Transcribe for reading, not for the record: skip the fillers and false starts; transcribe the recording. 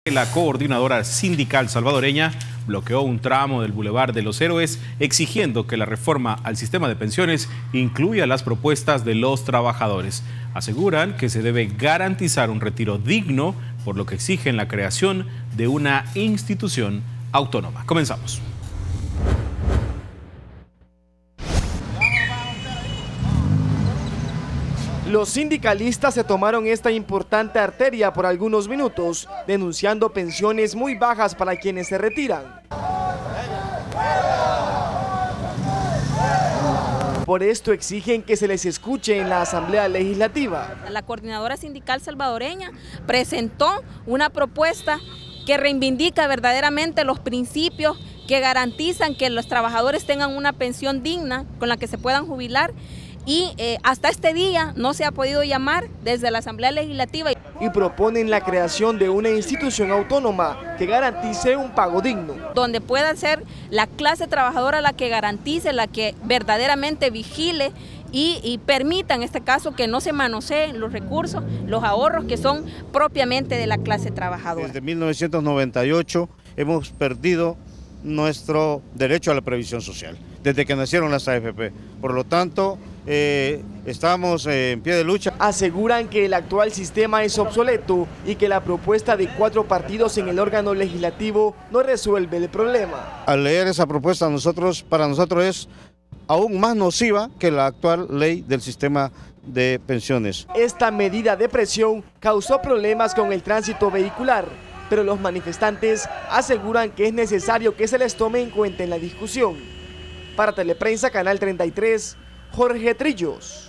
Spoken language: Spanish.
La coordinadora sindical salvadoreña bloqueó un tramo del Boulevard de los Héroes exigiendo que la reforma al sistema de pensiones incluya las propuestas de los trabajadores. Aseguran que se debe garantizar un retiro digno, por lo que exigen la creación de una institución autónoma. Comenzamos. Los sindicalistas se tomaron esta importante arteria por algunos minutos, denunciando pensiones muy bajas para quienes se retiran. Por esto exigen que se les escuche en la Asamblea Legislativa. La coordinadora sindical salvadoreña presentó una propuesta que reivindica verdaderamente los principios que garantizan que los trabajadores tengan una pensión digna con la que se puedan jubilar. Y hasta este día no se ha podido llamar desde la Asamblea Legislativa. Y proponen la creación de una institución autónoma que garantice un pago digno. Donde pueda ser la clase trabajadora la que garantice, la que verdaderamente vigile y permita en este caso que no se manoseen los recursos, los ahorros que son propiamente de la clase trabajadora. Desde 1998 hemos perdido nuestro derecho a la previsión social, desde que nacieron las AFP. Por lo tanto, estamos en pie de lucha. Aseguran que el actual sistema es obsoleto y que la propuesta de 4 partidos en el órgano legislativo no resuelve el problema. Al leer esa propuesta, para nosotros es aún más nociva que la actual ley del sistema de pensiones. Esta medida de presión causó problemas con el tránsito vehicular, pero los manifestantes aseguran que es necesario que se les tome en cuenta en la discusión. Para Teleprensa, Canal 33, Jorge Trillos.